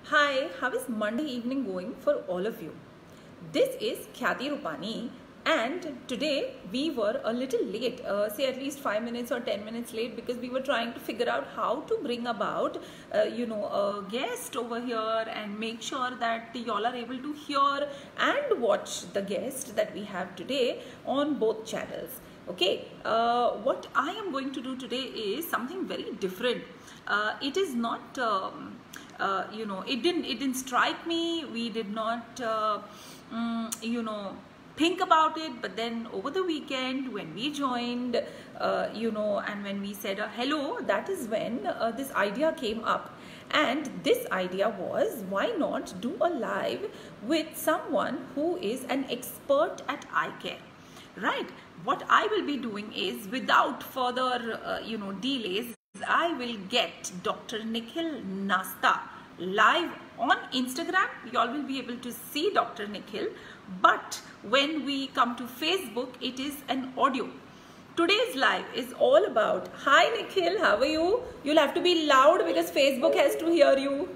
Hi, how is Monday evening going for all of you? This is Khyati Rupani, and today we were a little late, say at least 5 minutes or 10 minutes late, because we were trying to figure out how to bring about, a guest over here and make sure that y'all are able to hear and watch the guest that we have today on both channels. Okay, what I am going to do today is something very different. It is not. It didn't strike me. We did not, think about it. But then over the weekend, when we joined, and when we said hello, that is when this idea came up. And this idea was, why not do a live with someone who is an expert at eye care, right? What I will be doing is, without further, delays, I will get Dr. Nikhil Nasta live on Instagram. You all will be able to see Dr. Nikhil, but when we come to Facebook, it is an audio. Today's live is all about, hi Nikhil, how are you? You'll have to be loud because Facebook has to hear you.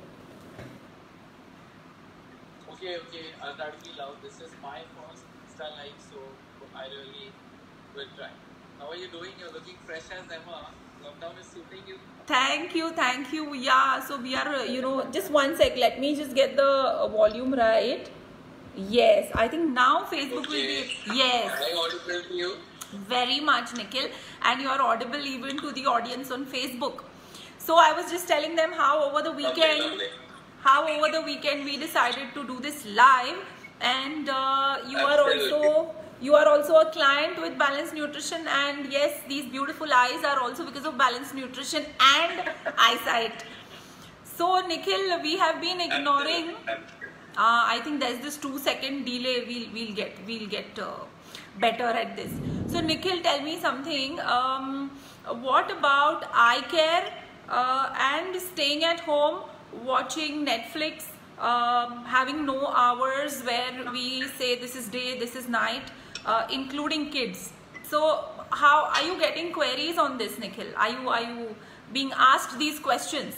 Okay, I'll try to be loud. This is my first Insta live, so I really will try. How are you doing? You're looking fresh as ever. Lockdown is suiting you. Thank you. Yeah, so we are, just one sec. Let me just get the volume right. Yes, I think now Facebook will be, yes. Am I audible to you? Very much, Nikhil. And you are audible even to the audience on Facebook. So I was just telling them how over the weekend, we decided to do this live. And you are also a client with Balanced Nutrition, and yes, these beautiful eyes are also because of Balanced Nutrition and eyesight. So Nikhil, we have been ignoring. I think there's this 2-second delay. We'll get better at this. So Nikhil, tell me something. What about eye care and staying at home, watching Netflix, having no hours where we say this is day, this is night? Including kids. So how are you getting queries on this, Nikhil? Are you being asked these questions?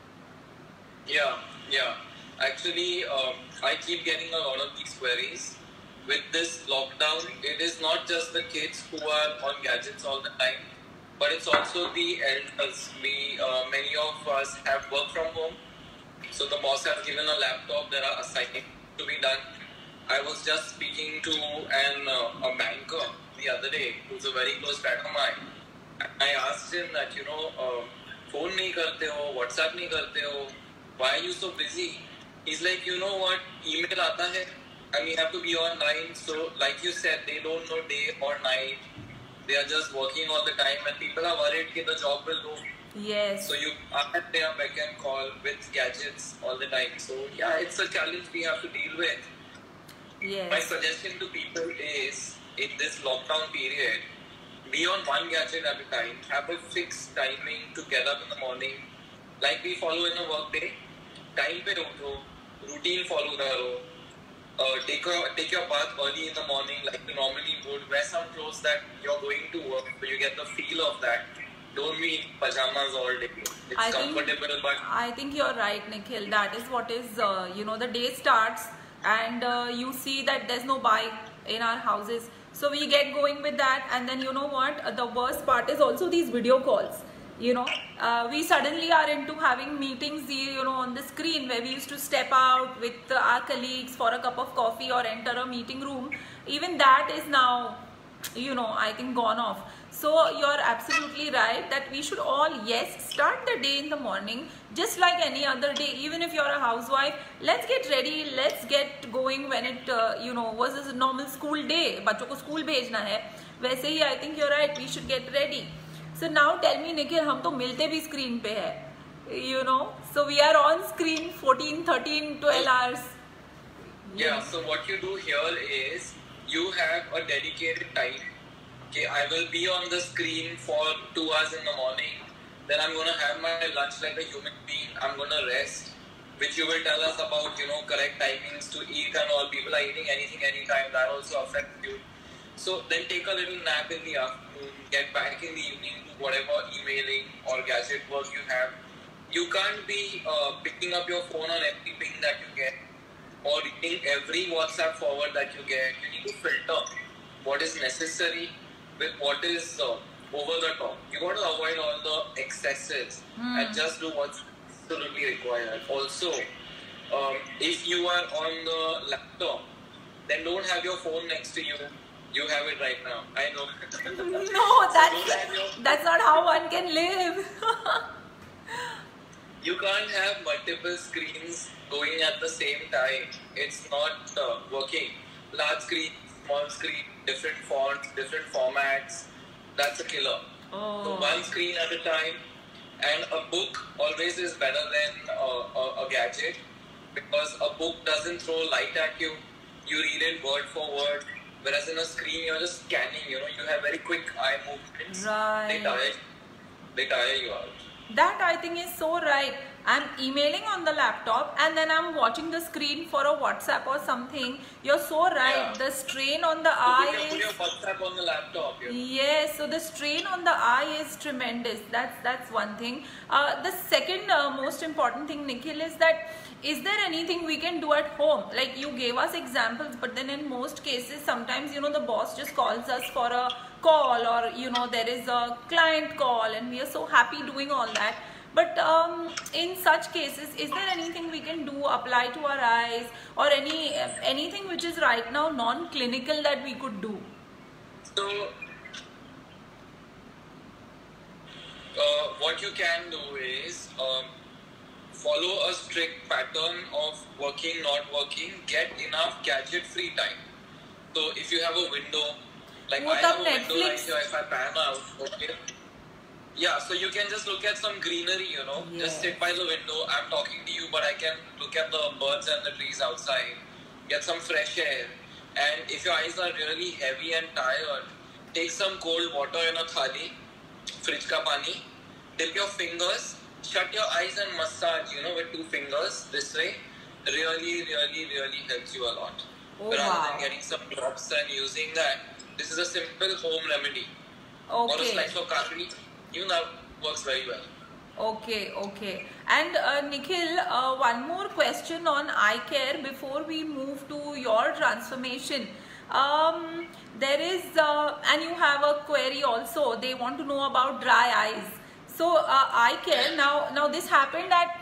Yeah. Actually, I keep getting a lot of these queries. With this lockdown, it is not just the kids who are on gadgets all the time, but it's also the elders. Many of us have work from home. So the boss has given a laptop. There are assignments to be done. I was just speaking to a banker the other day who's a very close friend of mine. I asked him that, phone nahi karte ho, WhatsApp nahi karte ho, why are you so busy? He's like, you know what, email aata hai and we have to be online. So like you said, they don't know day or night. They are just working all the time and people are worried that the job will go. Yes. So you are at their beck and call with gadgets all the time. So yeah, it's a challenge we have to deal with. Yes. My suggestion to people is, in this lockdown period, be on one gadget at a time. Have a fixed timing to get up in the morning. Like we follow in a work day. Time pe utho, routine follow karo. Take your bath early in the morning like you normally would. Wear some clothes that you're going to work, so you get the feel of that. Don't be in pajamas all day. It's comfortable, but I think you're right, Nikhil. That is what is, the day starts and you see that there's no bike in our houses. So we get going with that, and then you know what? The worst part is also these video calls. We suddenly are into having meetings, on the screen, where we used to step out with our colleagues for a cup of coffee or enter a meeting room. Even that is now, I think gone off. So you're absolutely right that we should all, yes, start the day in the morning just like any other day. Even if you're a housewife, let's get ready, let's get going when it, was a normal school day. बच्चों को school भेजना है. वैसे ही I think you're right, we should get ready. So now tell me, Nikhil, हम तो मिलते भी screen पे है, so we are on screen 14, 13, 12 hours. Yeah, so what you do here is, you have a dedicated time. Okay, I will be on the screen for 2 hours in the morning. Then I'm going to have my lunch like a human being. I'm going to rest, which you will tell us about, correct timings to eat and all. People are eating anything, anytime. That also affects you. So then take a little nap in the afternoon. Get back in the evening to whatever emailing or gadget work you have. You can't be picking up your phone on every ping that you get or reading every WhatsApp forward that you get. You need to filter what is necessary with what is over the top. You got to avoid all the excesses and just do what's absolutely required. Also, if you are on the laptop, then don't have your phone next to you. You have it right now. I know. No, that's not how one can live. You can't have multiple screens going at the same time. It's not working. Large screen, small screen, different fonts, different formats. That's a killer. So one screen at a time. And a book always is better than a gadget, because a book doesn't throw light at you. You read it word for word. Whereas in a screen, you're just scanning. You have very quick eye movements. Right. They tire you out. That I think is so right. I'm emailing on the laptop and then I'm watching the screen for a WhatsApp or something. You're so right. Yeah. The strain on the eye You can put your WhatsApp on the laptop. Yes, so the strain on the eye is tremendous. That's one thing. The second most important thing, Nikhil, is that is there anything we can do at home? Like you gave us examples, but then in most cases, sometimes the boss just calls us for a call, or there is a client call, and we are so happy doing all that. But in such cases, is there anything we can do, apply to our eyes, or anything which is right now non-clinical that we could do? So, what you can do is follow a strict pattern of working, not working, get enough gadget-free time. So, if you have a window, like I have a window right here, if I pan out, okay? Yeah, so you can just look at some greenery, Yes. Just sit by the window. I'm talking to you, but I can look at the birds and the trees outside, get some fresh air. And if your eyes are really heavy and tired, take some cold water in a thali, fridge ka pani, dip your fingers, shut your eyes and massage, with 2 fingers this way. Really, really, really helps you a lot. Rather than getting some drops and using that, this is a simple home remedy. Okay. Or a slice of kakri. Even that works very well. Okay. And Nikhil, one more question on eye care before we move to your transformation. There is, and you have a query also. They want to know about dry eyes. So eye care. Now this happened at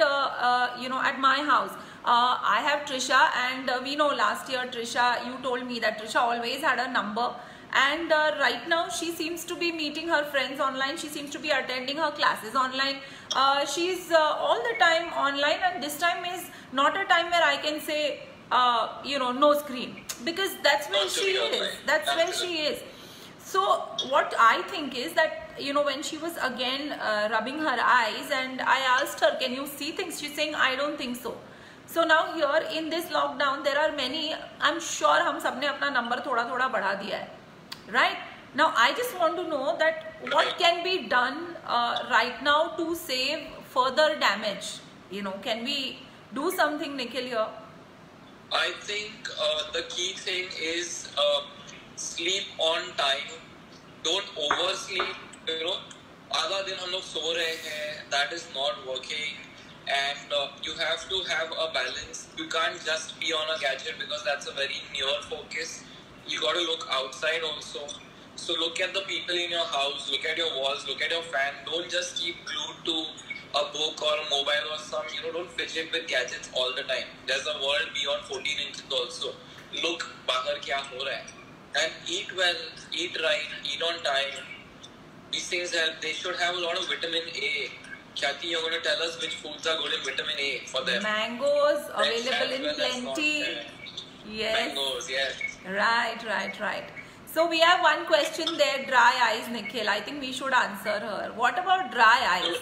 at my house. I have Trisha, and we know last year Trisha, you told me that Trisha always had a number. And right now she seems to be meeting her friends online. She seems to be attending her classes online. She's all the time online, and this time is not a time where I can say, no screen, because that's where she is. That's where she is. So what I think is that, when she was again rubbing her eyes, and I asked her, can you see things? She's saying, I don't think so. So now here in this lockdown, there are many, I'm sure hum sabne apna number thoda badha diya hai. Right? Now, I just want to know that what can be done right now to save further damage? Can we do something, Nikhil, here? I think the key thing is sleep on time. Don't oversleep. आधा दिन हम लोग सो रहे हैं. That is not working. And you have to have a balance. You can't just be on a gadget, because that's a very near focus. You got to look outside also. So look at the people in your house, look at your walls, look at your fan. Don't just keep glued to a book or a mobile or some, don't fidget with gadgets all the time. There's a world beyond 14 inches also. Look, bahar kya ho raha hai. And eat well, eat right, eat on time. These things help. They should have a lot of vitamin A. Khyati, you're going to tell us which foods are good in vitamin A for them. Mangoes available in plenty. Yes. Mangoes, yes. Right. So we have one question there, dry eyes, Nikhil. I think we should answer her. What about dry eyes?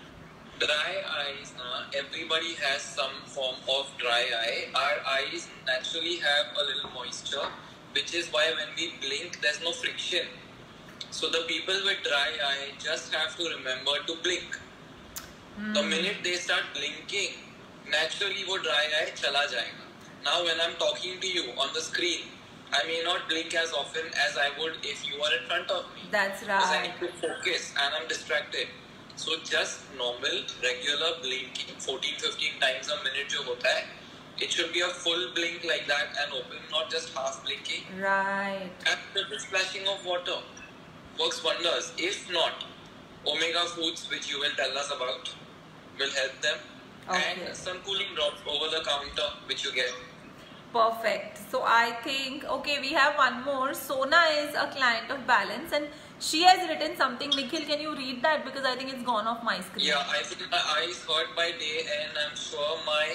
Dry eyes, everybody has some form of dry eye. Our eyes naturally have a little moisture, which is why when we blink, there's no friction. So the people with dry eye just have to remember to blink. The minute they start blinking, naturally wo dry eye chala jayega. Now when I'm talking to you on the screen, I may not blink as often as I would if you are in front of me. That's right. Because I need to focus and I'm distracted. So just normal, regular blinking, 14-15 times a minute जो होता है, it should be a full blink like that and open, not just half blinking. Right. And little splashing of water works wonders. If not, Omega Foods, which you will tell us about, will help them. Okay. And some cooling drops over the counter, which you get. Perfect. So I think, okay, we have one more. Sona is a client of Balance and she has written something. Nikhil, can you read that? Because I think it's gone off my screen. Yeah, I think my eyes hurt by day and I'm sure my...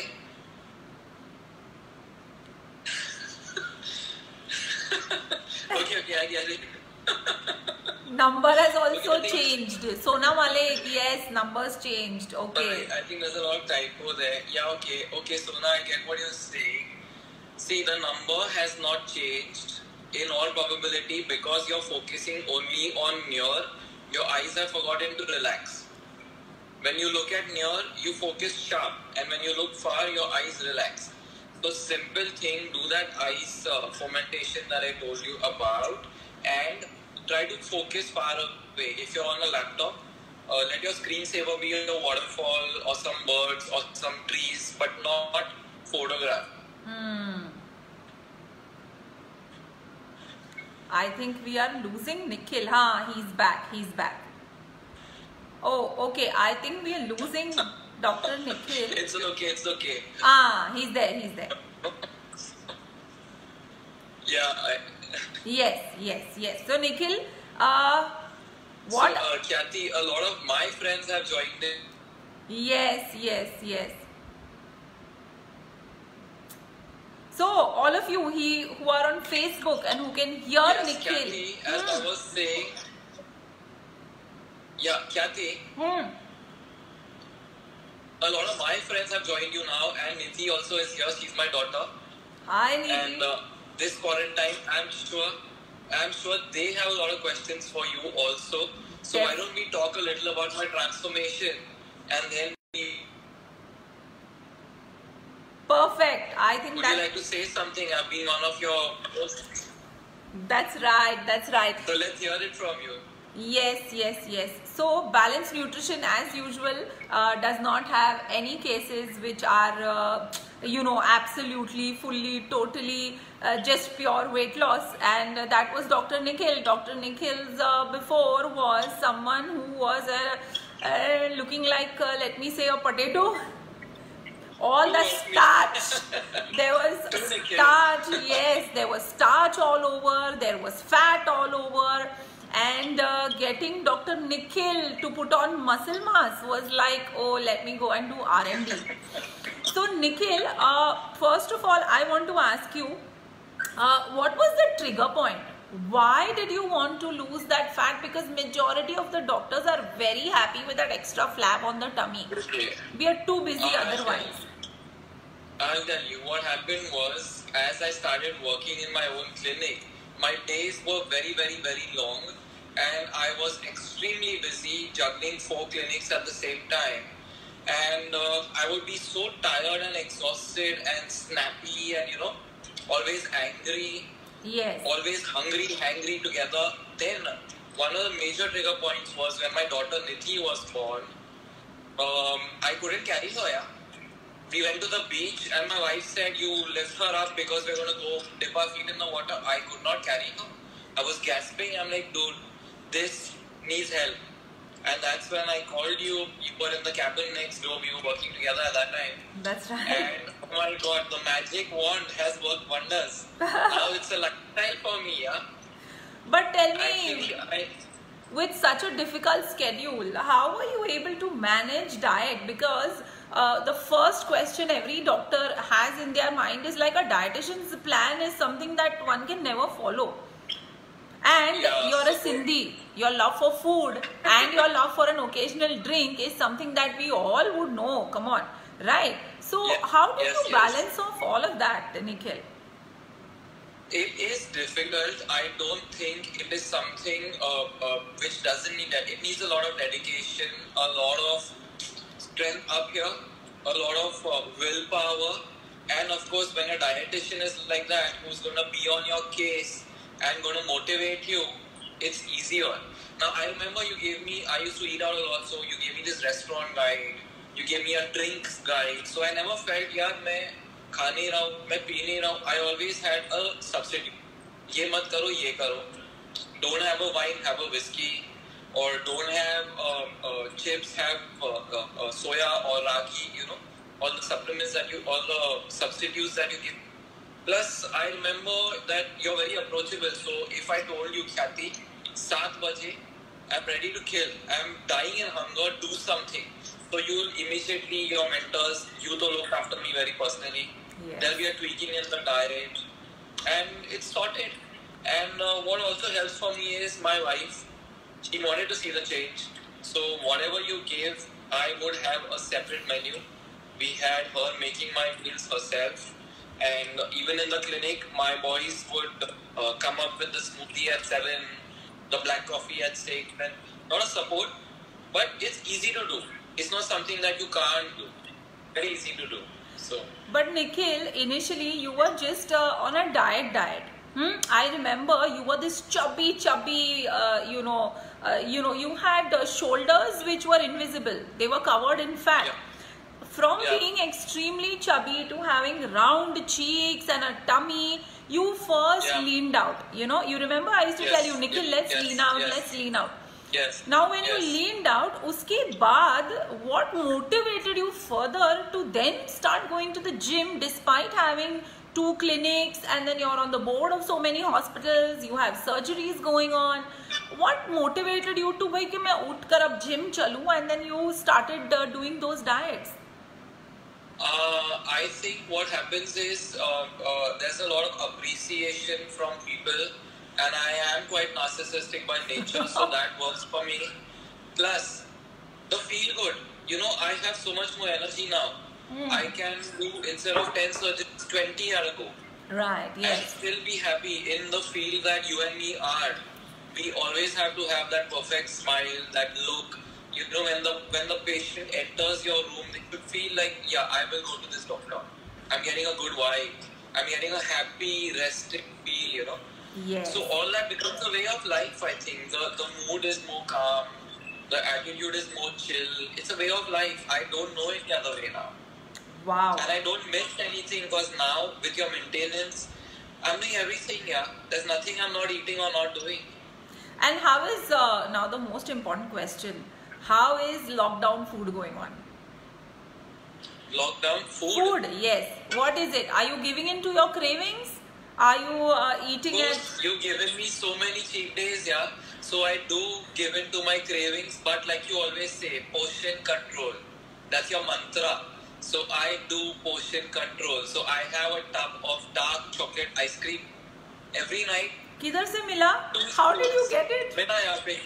okay, I get it. Number has also changed. Sona Male, yes, numbers changed. Okay. I think there's a lot of typo there. Yeah, okay, Sona, I get what you're saying. See, the number has not changed in all probability because you're focusing only on near. Your eyes have forgotten to relax. When you look at near, you focus sharp, and when you look far, your eyes relax. So simple thing, do that eyes fomentation that I told you about, and try to focus far away. If you're on a laptop, let your screensaver be a waterfall or some birds or some trees, but not photograph. I think we are losing Nikhil. He's back. Oh, okay. I think we are losing Dr. Nikhil. It's okay. He's there. Yeah. Yes. So Nikhil, what? So, Khyati, a lot of my friends have joined in. Yes. So all of you who are on Facebook and who can hear Nikhil. Khyati, as I was saying. Yeah, Khyati. A lot of my friends have joined you now, and Nidhi also is here. She's my daughter. Hi, Nidhi. And this quarantine, I'm sure they have a lot of questions for you also. So yes. Why don't we talk a little about my transformation, and then perfect. I think would you like to say something? I've been one of your hosts. That's right. So let's hear it from you. Yes. So Balance Nutrition, as usual, does not have any cases which are, absolutely, fully, totally just pure weight loss. And that was Dr. Nikhil. Dr. Nikhil's before was someone who was looking like, let me say, a potato. All the starch, there was starch, yes, there was starch all over, there was fat all over, and getting Dr. Nikhil to put on muscle mass was like, oh, let me go and do R&D. So Nikhil, first of all, I want to ask you, what was the trigger point? Why did you want to lose that fat? Because majority of the doctors are very happy with that extra flab on the tummy. Okay. We are too busy otherwise. I'll tell you, what happened was, as I started working in my own clinic, my days were very, very, very long, and I was extremely busy juggling 4 clinics at the same time. And I would be so tired and exhausted and snappy and, always angry, yes, always hungry together. Then, one of the major trigger points was when my daughter Nidhi was born. I couldn't carry her, yeah. We went to the beach and my wife said, you lift her up because we're going to go dip our feet in the water. I could not carry her. I was gasping. I'm like, dude, this needs help. And that's when I called you. You were in the cabin next door. We were working together at that time. That's right. And oh my God, the magic wand has worked wonders. Now it's a lifestyle for me, yeah. But tell me, with such a difficult schedule, how are you able to manage diet? Because the first question every doctor has in their mind is like, a dietitian's plan is something that one can never follow. And you're a Sindhi, your love for food and your love for an occasional drink is something that we all would know. Come on, right? So how do you balance off all of that, Nikhil? It is difficult. I don't think it is something which doesn't need that. It needs a lot of dedication, a lot of strength up here, a lot of willpower, and of course when a dietitian is like that, who's going to be on your case and going to motivate you, it's easier. Now I remember you gave me, I used to eat out a lot, so you gave me this restaurant guide, you gave me a drinks guide, so I never felt यार मैं खा नहीं रहा हूँ, मैं P नहीं रहा हूँ. I always had a substitute. ये मत करो, ये करो. Don't have a wine, have a whiskey. Or don't have chips, have soya or ragi, you know, all the supplements that you, all the substitutes that you give. Plus, I remember that you're very approachable. So if I told you, Khyati, 7 baje, I'm ready to kill, I'm dying in hunger, do something. So you'll immediately, your mentors, you to look after me very personally. Yes. There'll be a tweaking in the diet. And it's sorted. And what also helps for me is my wife. She wanted to see the change. So whatever you gave, I would have a separate menu. We had her making my meals herself. And even in the clinic, my boys would come up with the smoothie at 7, the black coffee at 6. And not a support, but it's easy to do. It's not something that you can't do. Very easy to do. So. But Nikhil, initially you were just on a diet. I remember you were this chubby, you had shoulders which were invisible. They were covered in fat. Yeah. From being extremely chubby to having round cheeks and a tummy, you first leaned out. You know, you remember I used to tell you, Nikhil, let's lean out, let's lean out. Yes. Now when you leaned out, uske baad, what motivated you further to then start going to the gym despite having 2 clinics, and then you're on the board of so many hospitals, you have surgeries going on? What motivated you to bhai ki main uth kar ab gym chalu, and then you started doing those diets? I think what happens is there's a lot of appreciation from people, and I am quite narcissistic by nature, so that works for me. Plus, the feel good. You know, I have so much more energy now. I can do, instead of 10 surgeries, 20 I'll go. Right, yes. And still be happy in the field that you and me are. We always have to have that perfect smile, that look. You know, when the patient enters your room, they should feel like, yeah, I will go to this doctor. I'm getting a good vibe. I'm getting a happy, rested feel, you know. Yes. So all that becomes a way of life, I think. The mood is more calm. The attitude is more chill. It's a way of life. I don't know any other way now. Wow. And I don't miss anything, because now with your maintenance, I'm doing everything, yeah. There's nothing I'm not eating or not doing. And how is, now the most important question, how is lockdown food going on? Lockdown food? Food, yes. What is it? Are you giving in to your cravings? Are you eating it? You've given me so many cheat days, yeah. So I do give in to my cravings, but like you always say, portion control. That's your mantra. So I do portion control. So I have a tub of dark chocolate ice cream every night. Kidhar se mila? How did you get it? Mila yahan pe.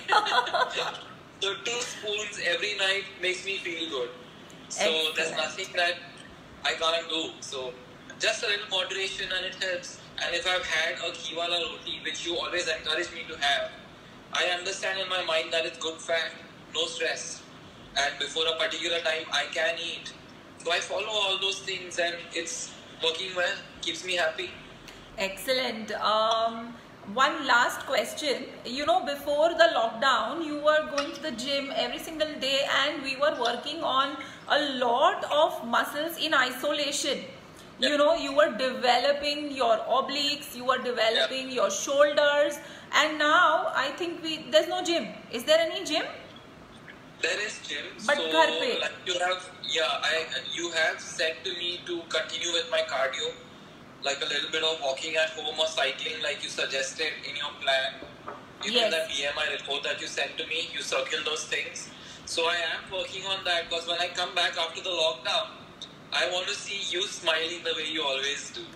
So 2 spoons every night makes me feel good. So Excellent. There's nothing that I can't do. So just a little moderation and it helps. And if I've had a ghee wala roti, which you always encourage me to have, I understand in my mind that it's good fat, no stress. And before a particular time, I can eat. So I follow all those things and it's working well, keeps me happy. Excellent. One last question. You know, before the lockdown, you were going to the gym every single day and we were working on a lot of muscles in isolation. Yep. You know, you were developing your obliques, you were developing your shoulders, and now I think there's no gym. Is there any gym? There is gym. But so, ghar pe. Like you have said to me to continue with my cardio, like a little bit of walking at home or cycling, like you suggested in your plan. Even that BMI report that you sent to me, you circle those things. So I am working on that, because when I come back after the lockdown, I want to see you smiling the way you always do.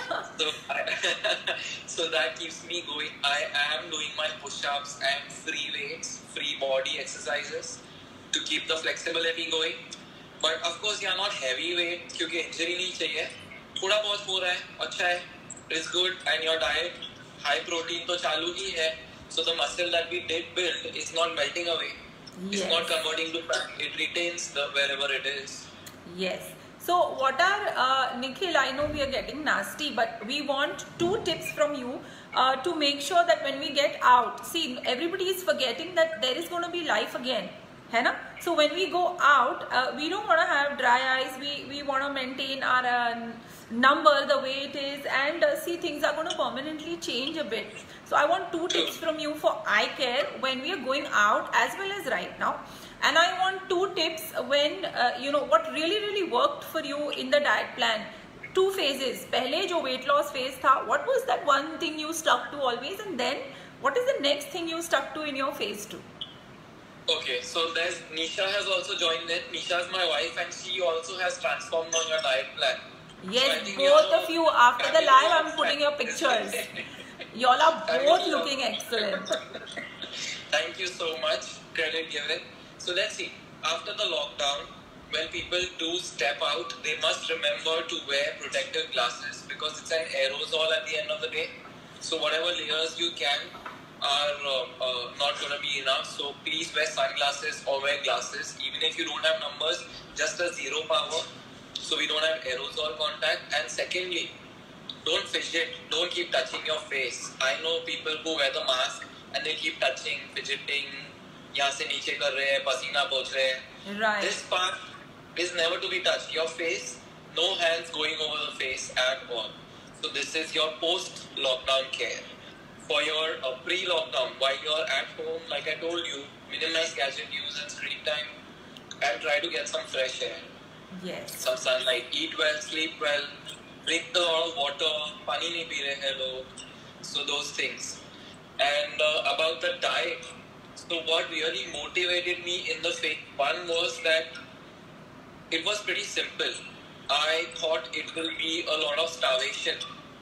So that keeps me going. I am doing my push-ups and free weights, free body exercises to keep the flexibility going. But of course, you are not heavyweight, because injury nahi chahiye. Thoda bahut ho raha hai, acha hai, it's good. And your diet, high protein to chalu hi hai. So the muscle that we did build is not melting away. It's not converting to fat. It retains wherever it is. Yes. So what are, Nikhil, I know we are getting nasty, but we want 2 tips from you to make sure that when we get out, see, everybody is forgetting that there is going to be life again. है ना? So when we go out, we don't want to have dry eyes. We want to maintain our number the way it is, and see, things are going to permanently change a bit. So I want 2 tips from you for eye care when we are going out as well as right now. And I want 2 tips when, you know, what really worked for you in the diet plan. 2 phases. Pehle jo weight loss phase tha, what was that one thing you stuck to always? And then what is the next thing you stuck to in your phase 2? Okay, so there's Nisha has also joined in. Nisha is my wife and she also has transformed on your diet plan. Yes, so both of you. After the live, I'm putting your pictures. Y'all are both looking excellent. Thank you so much. Credit given. So let's see. After the lockdown, when people do step out, they must remember to wear protective glasses because it's an aerosol at the end of the day. So whatever layers you can are not going to be enough. So please wear sunglasses or wear glasses. Even if you don't have numbers, just a 0 power. So we don't have aerosol contact. And secondly, don't fidget. Don't keep touching your face. I know people who wear the mask and they keep touching, fidgeting. यहाँ से नीचे कर रहे हैं, पसीना पोंछ रहे हैं. Right. This part is never to be touched. Your face, no hands going over the face at all. So this is your post-lockdown care. For your pre-lockdown, while you're at home, like I told you, minimize gadget use and screen time, and try to get some fresh air. Yes. Some sunlight. Eat well, sleep well, drink a lot of water. Pani nahi pee rahe hain log. So those things. And about the diet. So what really motivated me in the phase 1 was that it was pretty simple. I thought it will be a lot of starvation.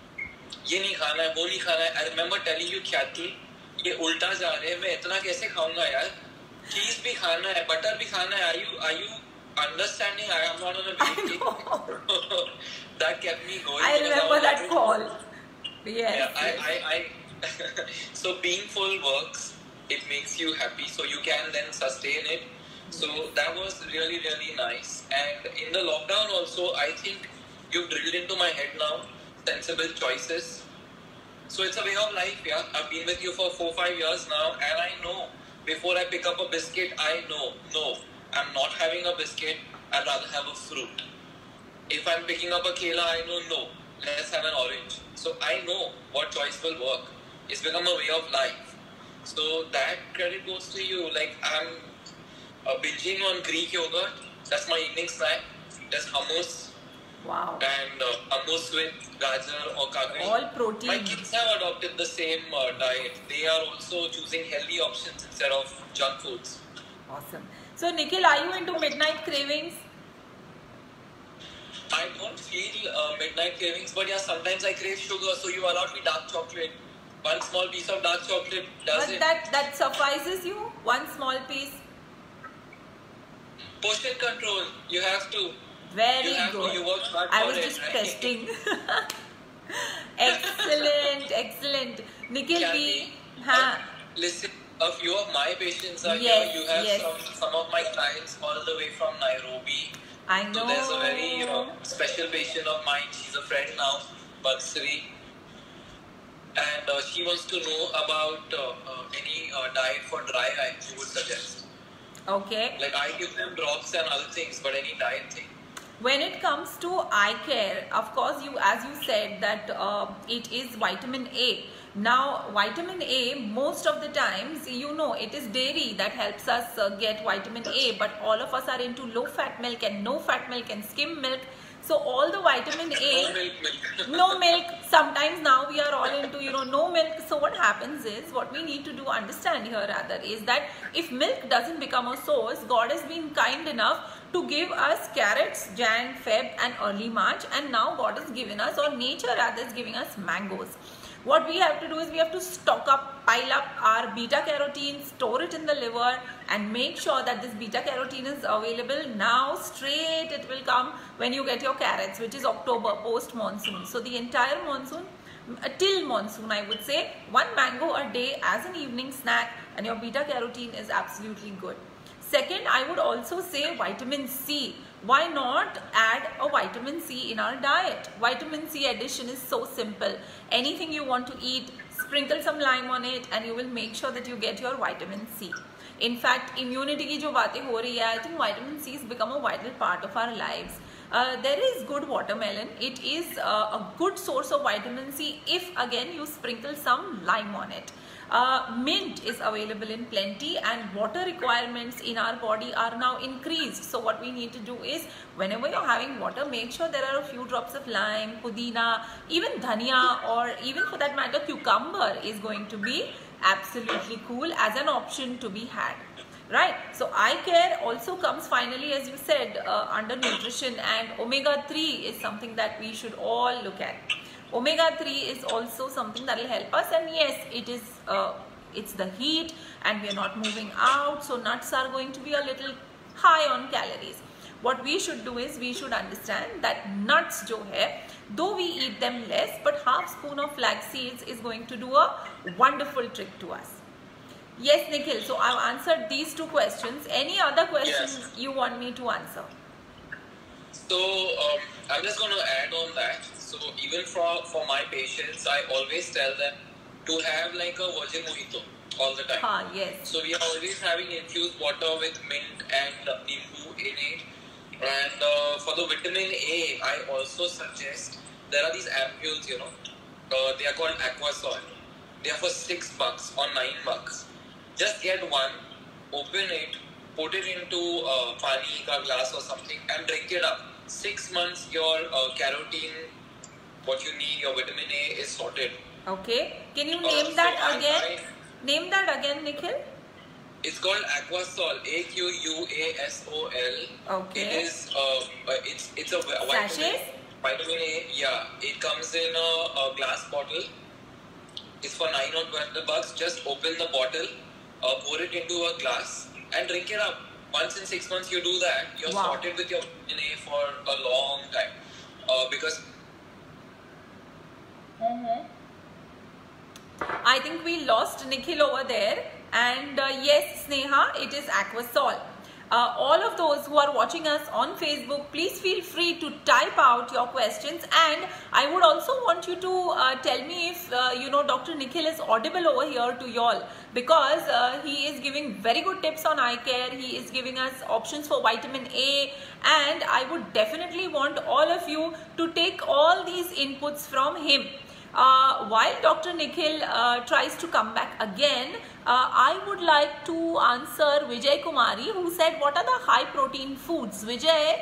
ये नहीं खाना है, वो नहीं खाना है. I remember telling you, Khyati, ये उल्टा जा रहे हैं. मैं इतना कैसे खाऊंगा यार? Cheese भी खाना है, butter भी खाना है. Are you understanding? I am not on a break. That kept me going. I remember that call. Yes. Yeah, I so being full works. It makes you happy, so you can then sustain it. So that was really nice. And in the lockdown also, I think you've drilled into my head now sensible choices. So it's a way of life. Yeah, I've been with you for 4-5 years now, and I know before I pick up a biscuit, I know no, I'm not having a biscuit. I'd rather have a fruit. If I'm picking up a kela, I know no, let's have an orange. So I know what choice will work. It's become a way of life. So that credit goes to you. Like I'm binging on Greek yogurt. That's my evening snack. There's hummus. Wow. And hummus with gajar or kakri. All protein. My kids have adopted the same diet. They are also choosing healthy options instead of junk foods. Awesome. So Nikhil, are you into midnight cravings? I don't feel midnight cravings, but yeah, sometimes I crave sugar. So you allowed me dark chocolate. One small piece of dark chocolate does it. But that suffices you? One small piece? Portion control. You have to. Very good. You work hard I for was it, just right? testing. Excellent. Nikhil, listen, a few of my patients are yes, here. You have yes. some of my clients all the way from Nairobi. I know. So there's a very special patient of mine. She's a friend now, Bansari. And she wants to know about any diet for dry eye you would suggest. Okay. Like I give them drops and other things, but any diet thing. When it comes to eye care, of course, as you said that it is vitamin A. Now, vitamin A, most of the times, you know, it is dairy that helps us get vitamin A, but all of us are into low-fat milk and no-fat milk and skim milk. So all the vitamin A, no milk. Sometimes now we are all into, no milk. So what happens is, what we need to understand here rather is that if milk doesn't become a source, God has been kind enough to give us carrots, Jan, Feb and early March, and now God has given us, or nature rather is giving us mangoes. What we have to do is we have to stock up, pile up our beta carotene, store it in the liver and make sure that this beta carotene is available now. Straight it will come when you get your carrots, which is October post monsoon. So the entire monsoon, till monsoon I would say, 1 mango a day as an evening snack and your beta carotene is absolutely good. Second, I would also say vitamin C. Why not add a vitamin C in our diet? Vitamin C addition is so simple. Anything you want to eat, sprinkle some lime on it and you will make sure that you get your vitamin C. In fact, immunity की जो बातें हो रही है, I think vitamin C has become a vital part of our lives. There is good watermelon. It is a good source of vitamin C if again you sprinkle some lime on it. Mint is available in plenty and water requirements in our body are now increased. So what we need to do is whenever you're having water, make sure there are a few drops of lime, pudina, even dhania, or even for that matter cucumber is going to be absolutely cool as an option to be had. Right, so eye care also comes finally, as you said, under nutrition, and omega-3 is something that we should all look at. Omega-3 is also something that will help us, and yes, it is it's the heat and we are not moving out, so nuts are going to be a little high on calories. What we should do is we should understand that nuts jo hai, though we eat them less, but half spoon of flax seeds is going to do a wonderful trick to us. Yes, Nikhil. So I've answered these two questions. Any other questions you want me to answer? So I'm just going to add on that. So even for my patients, I always tell them to have like a virgin mojito all the time. Yes. So we are always having infused water with mint and nimbu in it. And for the vitamin A, I also suggest there are these ampules, you know. They are called Aquasol. They are for $6 or $9. Just get one, open it, put it into pani ka glass or something and drink it up. 6 months your carotene, what you need, your vitamin A is sorted. Okay. Can you name that again? Name that again, Nikhil. It's called Aquasol, AQUASOL. Okay. It is, it's a vitamin A. Yeah, it comes in a glass bottle. It's for $9 or $12. Just open the bottle, pour it into a glass and drink it up. Once in 6 months you do that, you're sorted with your vitamin A for a long time. Because I think we lost Nikhil over there. And yes, Sneha, it is Aquasol. All of those who are watching us on Facebook, please feel free to type out your questions, and I would also want you to tell me if you know Dr. Nikhil is audible over here to y'all, because he is giving very good tips on eye care. He is giving us options for vitamin A, and I would definitely want all of you to take all these inputs from him. While Dr. Nikhil tries to come back again, I would like to answer Vijay Kumari, who said, what are the high protein foods? Vijaya,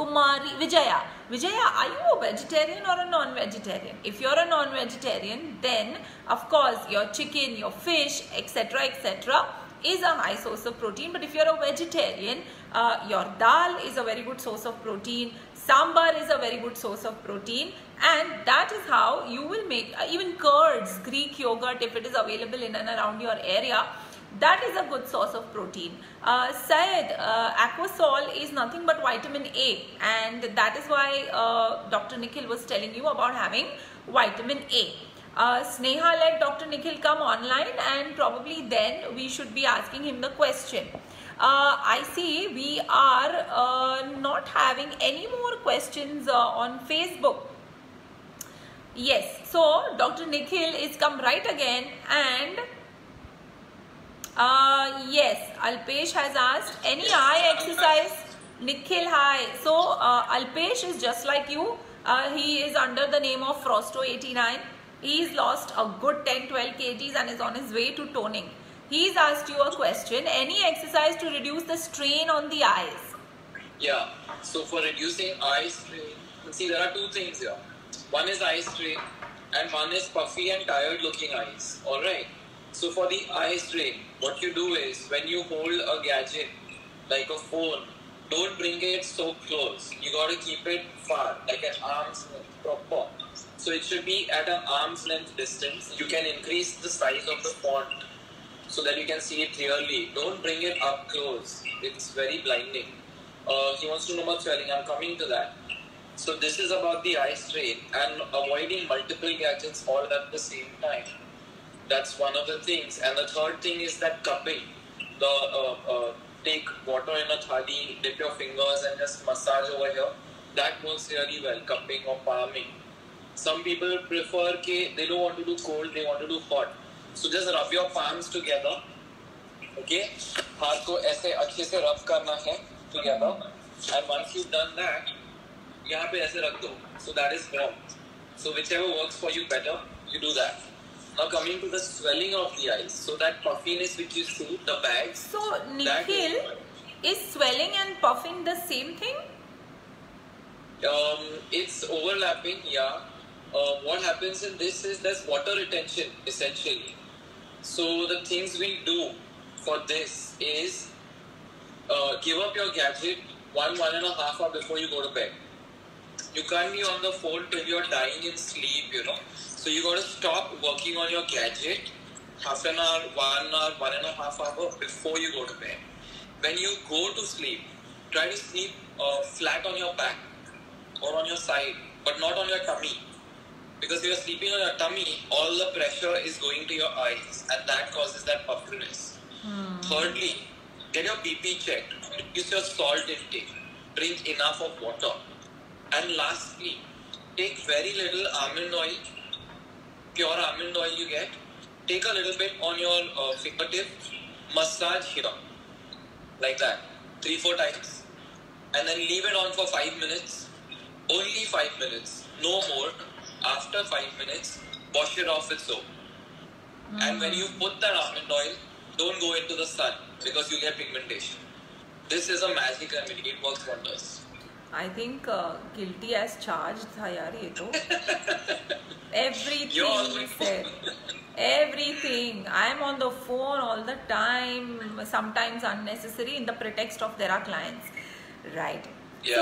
are you a vegetarian or a non-vegetarian? If you're a non-vegetarian, then of course your chicken, your fish, etc., is a high source of protein. But if you're a vegetarian, your dal is a very good source of protein. Sambar is a very good source of protein, and that is how you will make even curds, Greek yogurt, if it is available in and around your area, that is a good source of protein. Syed, Aquasol is nothing but vitamin A, and that is why Dr. Nikhil was telling you about having vitamin A. Sneha, let Dr. Nikhil come online, and probably then we should be asking him the question. I see we are not having any more questions on Facebook. Yes, so Dr. Nikhil is come right again, and yes, Alpesh has asked any eye exercise. Nikhil, hi. So Alpesh is just like you. He is under the name of Frosto89. He's lost a good 10-12 kgs and is on his way to toning. He's asked you a question. Any exercise to reduce the strain on the eyes? Yeah. So for reducing eye strain, see there are two things here. One is eye strain and one is puffy and tired looking eyes. Alright. So for the eye strain, what you do is when you hold a gadget like a phone, don't bring it so close. You got to keep it far, like an arm's length, proper. So it should be at an arm's length distance. You can increase the size of the font so that you can see it clearly. Don't bring it up close. It's very blinding. He wants to know about swelling. I'm coming to that. So this is about the eye strain and avoiding multiple gadgets all at the same time. That's one of the things. And the third thing is that cupping. take water in a thali, dip your fingers and just massage over here. That works really well, cupping or palming. Some people prefer they don't want to do cold, they want to do hot. So just rub your palms together. Okay? हाथ को ऐसे अच्छे से rub करना है together. And once you've done that, यहाँ पे ऐसे रख दो. So that is warmth. So whichever works for you better, you do that. Now coming to the swelling of the eyes. So that puffiness which you see, the bags. So Nikhil, is swelling and puffing the same thing? It's overlapping, yeah. What happens in this is there's water retention essentially. So the things we do for this is give up your gadget 1.5 hours before you go to bed. You can't be on the phone till you're dying in sleep, you know. So you got to stop working on your gadget half an hour, 1 hour, 1.5 hours before you go to bed. When you go to sleep, try to sleep flat on your back or on your side, but not on your tummy. Because if you're sleeping on your tummy, all the pressure is going to your eyes and that causes that puffiness. Thirdly, get your BP checked. Reduce your salt intake. Drink enough of water. And lastly, take very little almond oil, pure almond oil you get. Take a little bit on your fingertip, massage here, like that, 3-4 times. And then leave it on for 5 minutes. Only 5 minutes, no more. After 5 minutes, wash it off with soap. And when you put that almond oil, don't go into the sun because you get pigmentation. This is a magic remedy. It works wonders. I think guilty as charged tha yaar ye to. Everything you said. Everything. I am on the phone all the time, sometimes unnecessary in the pretext of there are clients. Right. Yeah.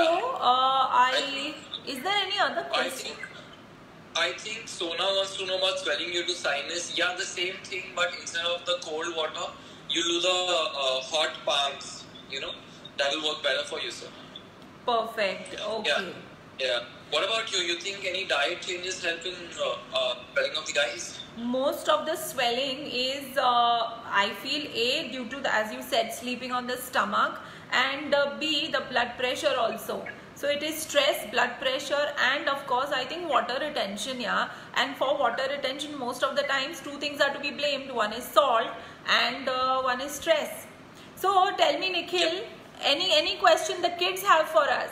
So, is there any other question? I think Sona wants to know about swelling due to sinus. Yeah, the same thing, but instead of the cold water, you do the hot palms. You know, that will work better for you, sir. Perfect. Okay. Yeah. What about you? You think any diet changes help in swelling of the eyes? Most of the swelling is, I feel, A, due to, as you said, sleeping on the stomach, and B, the blood pressure also. So it is stress, blood pressure, and of course I think water retention, yeah. And for water retention, most of the times 2 things are to be blamed. One is salt and one is stress. So tell me, Nikhil, any question the kids have for us?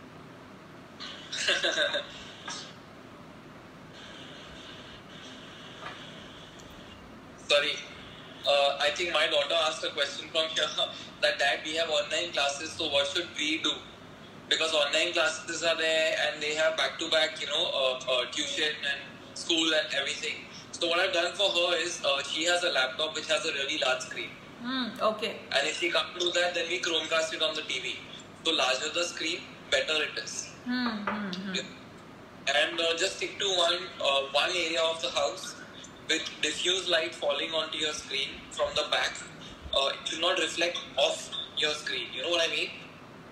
Sorry, I think my daughter asked a question from here that Dad, we have online classes, so what should we do? Because online classes are there and they have back-to-back, you know, tuition and school and everything. So what I've done for her is she has a laptop which has a really large screen. Okay. And if she can't do that, then we Chromecast it on the TV. So larger the screen, better it is. And just stick to one area of the house with diffuse light falling onto your screen from the back. It should not reflect off your screen. You know what I mean?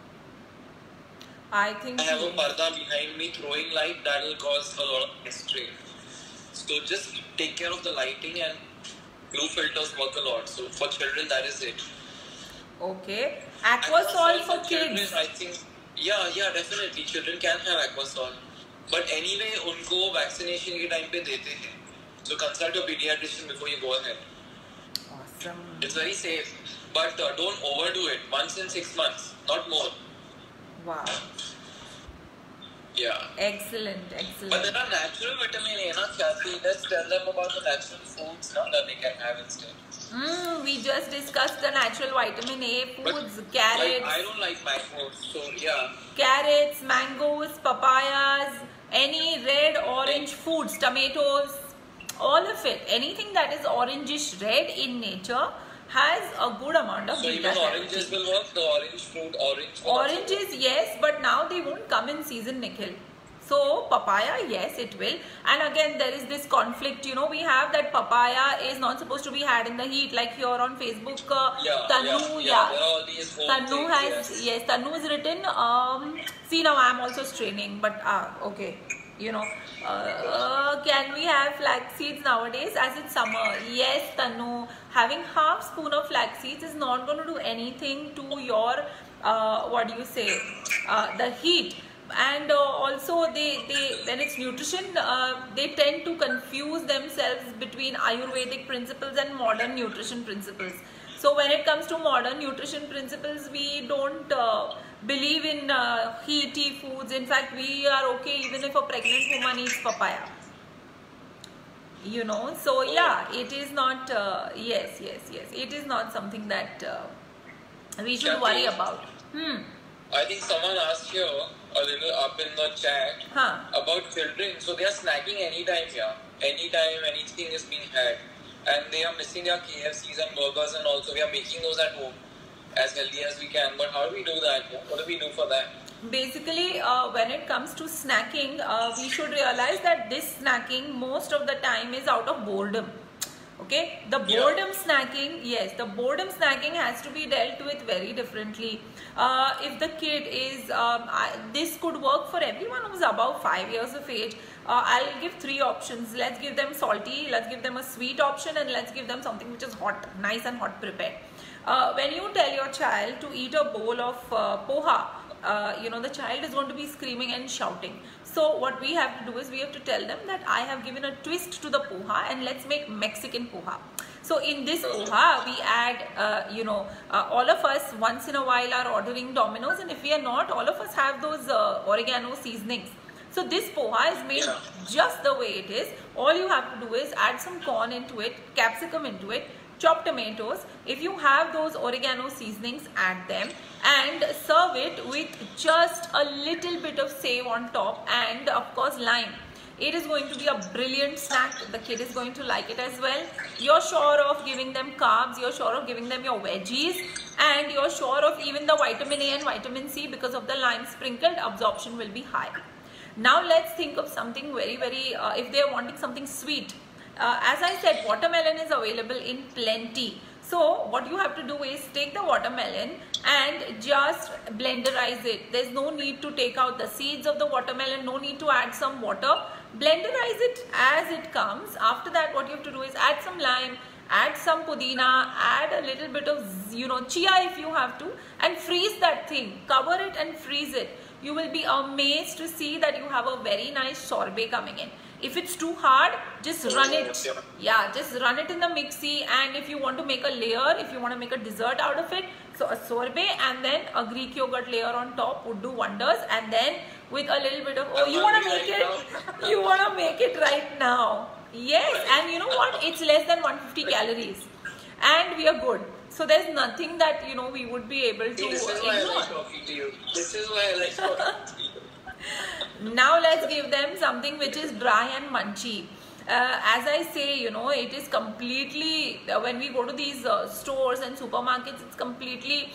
I think I have a parda behind me throwing light that will cause a lot of strain. So just take care of the lighting, and blue filters work a lot. So for children, that is it. Okay. Aquasol for kids. Children, I think, yeah, definitely. Children can have Aquasol. But anyway, उनको vaccination के time पे देते हैं. So consult your pediatrician before you go ahead. Awesome. It's very safe. But don't overdo it. Once in 6 months, not more. Wow. Yeah. Excellent. But there are natural vitamin A, na Khyati. Let's tell them about the natural foods that they can have instead. We just discussed the natural vitamin A foods, carrots. I don't like mangoes, so yeah. Carrots, mangoes, papayas, any red, orange foods, tomatoes, all of it. Anything that is orangish red in nature has a good amount of So beta even oranges will work, the orange fruit, orange. Oranges, yes, but now they won't come in season, Nikhil. So papaya, yes, it will. And again, there is this conflict. You know, we have that papaya is not supposed to be had in the heat. Like here on Facebook, Tanu, There are all these Tanu has, yes, Tanu is written. See, now I am also straining, but okay. You know, can we have flax seeds nowadays as it's summer? Yes, Tanu. Having half spoon of flax seeds is not going to do anything to your what do you say, the heat. And also they when it's nutrition, they tend to confuse themselves between Ayurvedic principles and modern nutrition principles. So when it comes to modern nutrition principles, we don't believe in heaty foods. In fact, we are okay even if a pregnant woman eats papaya. You know, so yeah, it is not, yes, it is not something that we should worry about. I think someone asked here a little up in the chat about children. So they are snacking anytime, yeah. Anytime anything is being had. And they are missing their KFCs and burgers, and also we are making those at home as healthy as we can. But how do we do that? Yeah? What do we do for that? Basically, when it comes to snacking, we should realize that this snacking most of the time is out of boredom. Okay, the boredom snacking, yes, the boredom snacking has to be dealt with very differently. If the kid is, this could work for everyone who's above 5 years of age. I'll give 3 options. Let's give them salty, let's give them a sweet option, and let's give them something which is hot, nice and hot prepared. When you tell your child to eat a bowl of poha, you know, the child is going to be screaming and shouting. So what we have to do is we have to tell them that I have given a twist to the poha and let's make Mexican poha. So in this poha, we add, you know, all of us once in a while are ordering Domino's, and if we are not, all of us have those oregano seasonings. So this poha is made just the way it is. All you have to do is add some corn into it, capsicum into it, chopped tomatoes. If you have those oregano seasonings, add them and serve it with just a little bit of save on top and of course lime. It is going to be a brilliant snack. The kid is going to like it as well. You're sure of giving them carbs, you're sure of giving them your veggies, and you're sure of even the vitamin A and vitamin C because of the lime sprinkled, absorption will be high. Now let's think of something very, if they are wanting something sweet. As I said, watermelon is available in plenty. So what you have to do is take the watermelon and just blenderize it. There's no need to take out the seeds of the watermelon, no need to add some water. Blenderize it as it comes. After that, what you have to do is add some lime, add some pudina, add a little bit of, you know, chia if you have to, and freeze that thing. Cover it and freeze it. You will be amazed to see that you have a very nice sorbet coming in. If it's too hard, just run it. Yeah, just run it in the mixie. And if you want to make a layer, if you want to make a dessert out of it, so a sorbet and then a Greek yogurt layer on top would do wonders. And then with a little bit of, oh, you want to make it, you want to make it right now. Yes, and you know what? It's less than 150 calories. And we are good. So there's nothing that, you know, we would be able to This is why I like talking to you. This is why I like talking to you. Now let's give them something which is dry and munchy. As I say, you know, it is completely, when we go to these stores and supermarkets, it's completely,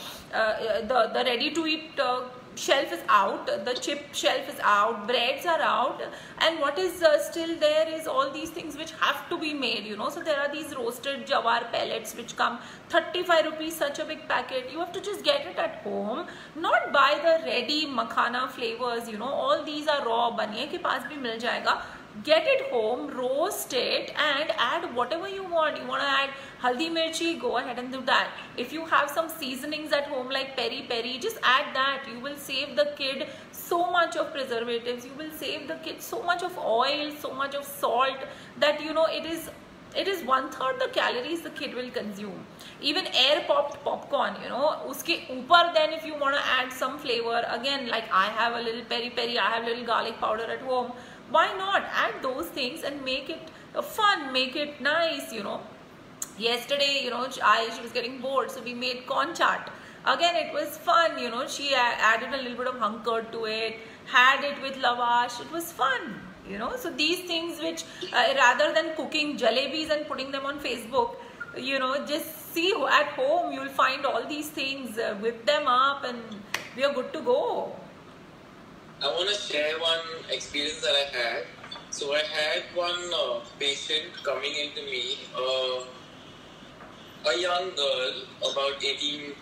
the ready to eat shelf is out, the chip shelf is out, breads are out, and what is still there is all these things which have to be made, you know. So there are these roasted jawar pellets which come 35 rupees, such a big packet. You have to just get it at home, not buy the ready makhana flavors, you know. All these are raw, baniye ke paas bhi mil jayega. Get it home, roast it and add whatever you want. You want to add haldi mirchi, go ahead and do that. If you have some seasonings at home like peri peri, just add that. You will save the kid so much of preservatives. You will save the kid so much of oil, so much of salt that, you know, it is 1/3 the calories the kid will consume. Even air popped popcorn, you know, uske upar then if you want to add some flavor, again, like I have a little peri peri, I have a little garlic powder at home. Why not add those things and make it fun, make it nice, you know. Yesterday, you know, she was getting bored, so we made corn chaat. Again, it was fun, you know. She added a little bit of hunker to it, had it with lavash. It was fun, you know. So these things which, rather than cooking jalebis and putting them on Facebook, you know, just see at home, you'll find all these things, whip them up and we are good to go. I want to share one experience that I had. So I had one patient coming into me, a young girl, about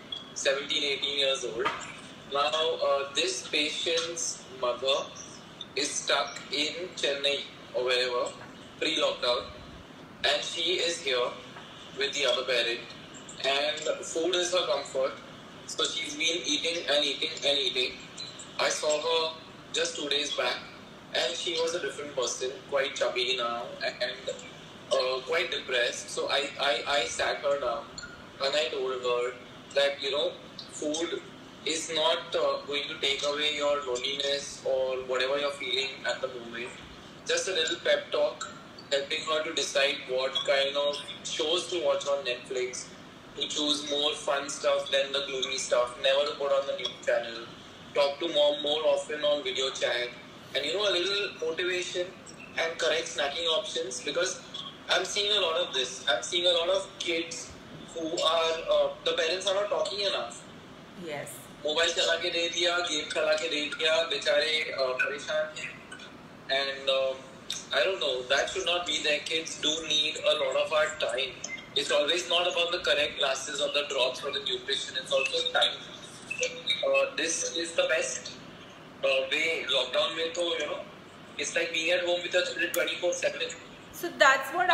17, 18 years old. Now, this patient's mother is stuck in Chennai or wherever, pre-lockdown, and she is here with the other parent, and food is her comfort. So she's been eating and eating and eating. I saw her just 2 days back, and she was a different person, quite chubby now, and quite depressed. So I sat her down and I told her that, you know, food is not going to take away your loneliness or whatever you're feeling at the moment. Just a little pep talk, helping her to decide what kind of shows to watch on Netflix, to choose more fun stuff than the gloomy stuff, never to put on the news channel, talk to mom more often on video chat, and, you know, a little motivation and correct snacking options, because I'm seeing a lot of this. I'm seeing a lot of kids who are, the parents are not talking enough. Yes. Mobile चला के दे दिया, game चला के दे दिया, बेचारे परेशान हैं. And I don't know, that should not be there. Kids do need a lot of our time. It's always not about the correct glasses or the drops or the nutrition. It's also time. This is the best way. Lockdown mein to, you know, it's like being at home with your children 24/7. So that's what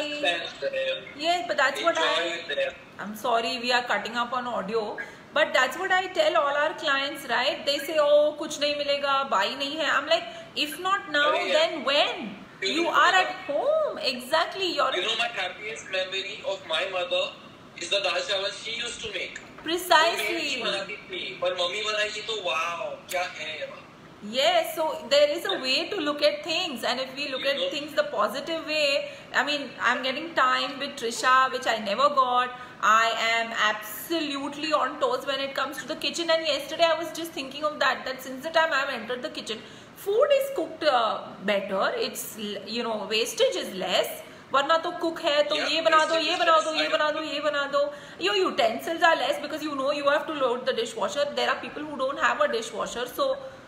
yes, but that's what I'm sorry, we are cutting up on audio, but that's what I tell all our clients, right? They say, oh, kuch nahi milega, buy nahi hai. I'm like, if not now, then when? You are at home. Exactly. You know, my happiest memory of my mother is the dal chawal she used to make. Precisely. But mummy बनाई तो wow, क्या है? Yes, so there is a way to look at things, and if we look at things the positive way, I mean, I'm getting time with Trisha, which I never got. I am absolutely on toes when it comes to the kitchen, and yesterday I was just thinking of that since the time I've entered the kitchen, food is cooked better. It's, you know, wastage is less. वरना तो cook है तो ये बना दो, ये बना दो, ये बना दो, ये बना दो. Your utensils are less because you know you have to load the dishwasher. There are people who don't have a dishwasher, so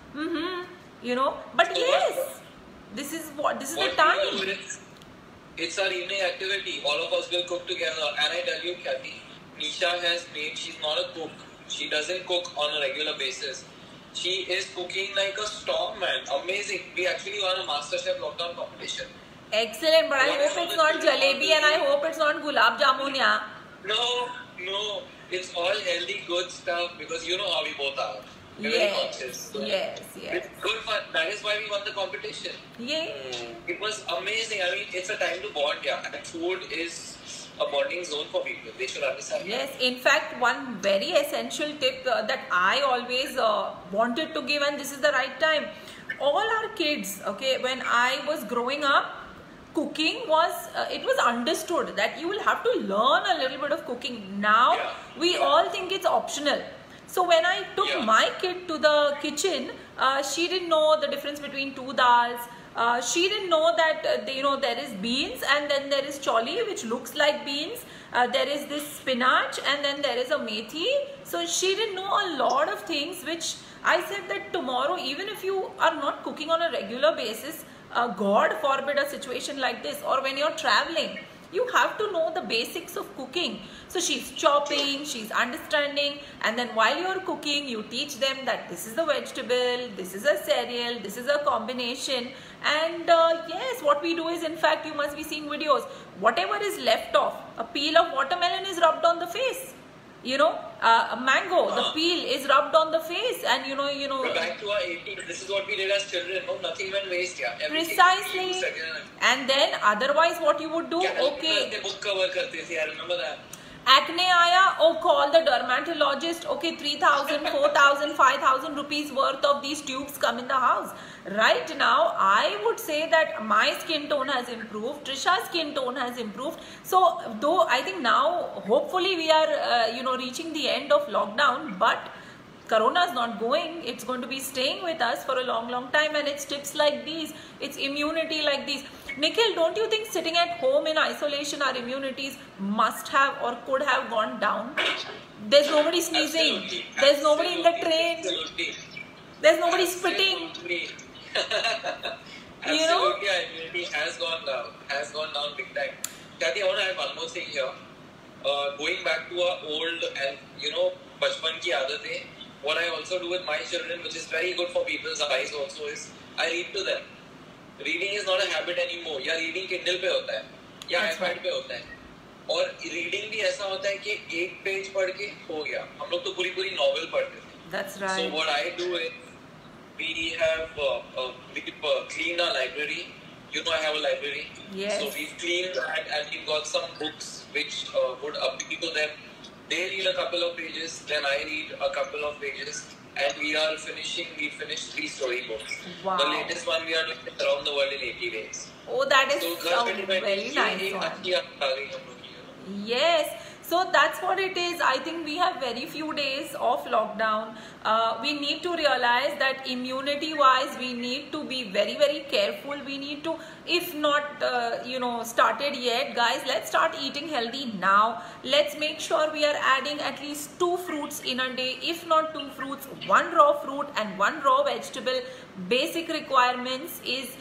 you know. But yes, this is the time. It's our evening activity. All of us will cook together. And I tell you, Kathy, Nisha has made. She's not a cook. She doesn't cook on a regular basis. She is cooking like a storm, man. Amazing. We actually won a MasterChef lockdown competition. Excellent, but I hope it's not jalebi and I hope it's not gulab jamun, yeah. No, it's all healthy, good stuff, because you know how we both are. We're very conscious. So yes. It's good fun. That is why we won the competition. It was amazing. I mean, it's a time to bond, yeah. And food is a bonding zone for people. They should understand. Yes, in fact, one very essential tip that I always wanted to give, and this is the right time. All our kids, okay, when I was growing up, cooking was, it was understood that you will have to learn a little bit of cooking. Now, we all think it's optional. So when I took my kid to the kitchen, she didn't know the difference between two dals. She didn't know that, you know, there is beans and then there is choli, which looks like beans. There is this spinach and then there is a methi. So she didn't know a lot of things, which I said that tomorrow, even if you are not cooking on a regular basis, God forbid a situation like this, or when you're traveling, you have to know the basics of cooking. So she's chopping, she's understanding, and then while you're cooking, you teach them that this is a vegetable, this is a cereal, this is a combination. And yes, what we do is, in fact, you must be seeing videos. Whatever is left off, a peel of watermelon is rubbed on the face. You know, a mango, the peel is rubbed on the face, and you know. We're back to our 80s. This is what we did as children. No, nothing went waste. Yeah. Precisely. And then otherwise, what you would do? Okay. Book cover karte the. I remember that. Acne aaya, oh, call the dermatologist. Okay, 3,000, 4,000, 5,000 rupees worth of these tubes come in the house. Right now, I would say that my skin tone has improved, Trisha's skin tone has improved. So, though I think now, hopefully we are, you know, reaching the end of lockdown, but Corona is not going. It's going to be staying with us for a long, long time, and it's tips like these, it's immunity like these. Nikhil, don't you think sitting at home in isolation, our immunities must have or could have gone down? There's nobody sneezing. Absolutely. There's nobody in the train. Absolutely. There's nobody spitting. You know? Absolutely, our immunity has gone down big time. Kathy, I want to add one more thing here. Going back to our old and, you know, bachpan ki aadatein, what I also do with my children, which is very good for people's eyes also, is I read to them. Reading is not a habit anymore. या reading Kindle पे होता है या iPad पे होता है, और reading भी ऐसा होता है कि एक पेज पढ़ के हो गया. हम लोग तो पूरी नॉवेल पढ़ते थे. That's right. So what I do is we have cleaned our library. You know, I have a library. Yes. So we've cleaned that and we've got some books which would appeal to them. They read a couple of pages, then I read a couple of pages, and we finished 3 storybooks. Wow. The latest one we are doing Around the World in 80 Days. Oh, that is So a very nice one. Yes, so that's what it is. I think we have very few days of lockdown. We need to realize that immunity wise we need to be very careful. We need to, if not started yet, guys, let's start eating healthy now. Let's make sure we are adding at least 2 fruits in a day, if not 2 fruits, 1 raw fruit and 1 raw vegetable. Basic requirements is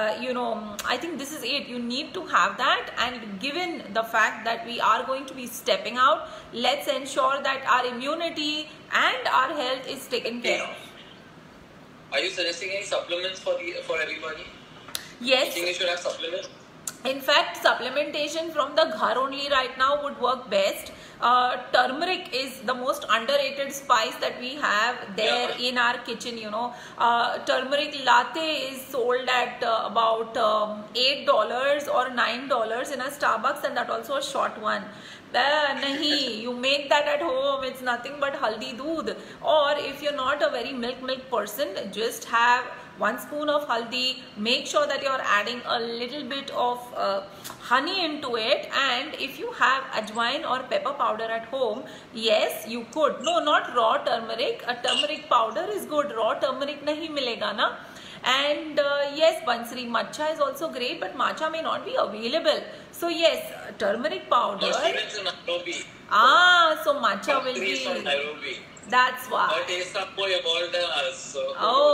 I think this is it. You need to have that, and given the fact that we are going to be stepping out, let's ensure that our immunity and our health is taken care of. Are you suggesting any supplements for everybody? Yes. You think we should have supplements? In fact, supplementation from the ghar only right now would work best. Turmeric is the most underrated spice that we have there in our kitchen. Turmeric latte is sold at about $8 or $9 in a Starbucks, and that also a short one. Nahi, you make that at home. It's nothing but haldi doodh. Or if you're not a very milk person, just have 1 spoon of haldi. Make sure that you're adding a little bit of honey into it, and if you have ajwain or pepper powder at home, yes, you could. No, not raw turmeric. A turmeric powder is good. Raw turmeric nahi milega na. And yes, Bansuri matcha is also great, but matcha may not be available. So yes, turmeric powder. Stevens in Nairobi. So matcha will be. From Nairobi. That's why. But taste up more evolved than us. So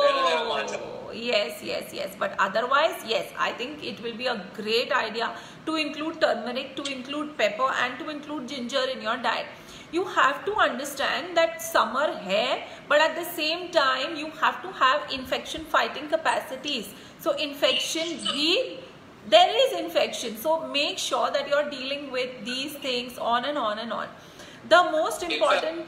yes. But otherwise, yes, I think it will be a great idea to include turmeric, to include pepper, and to include ginger in your diet. You have to understand that summer hai, but at the same time, you have to have infection fighting capacities. So there is infection. So make sure that you're dealing with these things on and on and on. The most important...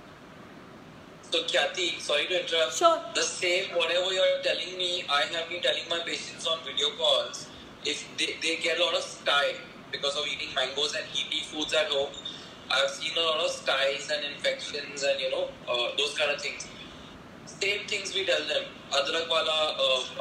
So Khyati, sorry to interrupt. Sure. The same, whatever you're telling me, I have been telling my patients on video calls. If they get a lot of sty because of eating mangoes and heaty foods at home, I've seen a lot of styes and infections and those kind of things. Same things we tell them. Adrak wala,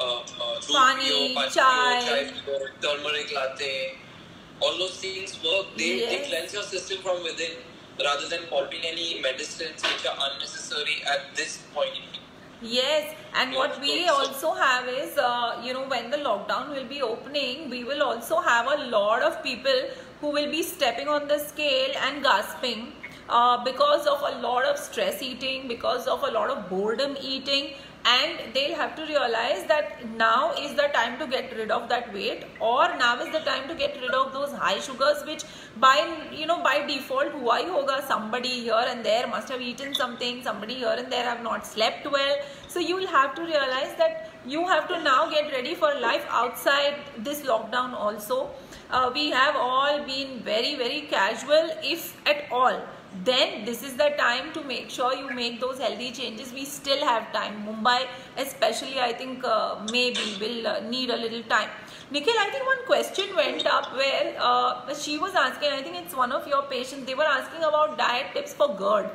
pani, chai, turmeric latte, all those things work. They cleanse your system from within, rather than popping any medicines which are unnecessary at this point. Yes, and what we also have is, when the lockdown will be opening, we will also have a lot of people who will be stepping on the scale and gasping because of a lot of stress eating, because of a lot of boredom eating, and they'll have to realize that now is the time to get rid of that weight, or now is the time to get rid of those high sugars, which by default hua hi hoga. Somebody here and there must have eaten something, somebody here and there have not slept well. So you will have to realize that you have to now get ready for life outside this lockdown also. We have all been very casual, if at all. Then this is the time to make sure you make those healthy changes. We still have time. Mumbai especially, I think maybe will need a little time. Nikhil, I think one question went up where she was asking, I think it's one of your patients, they were asking about diet tips for GERD.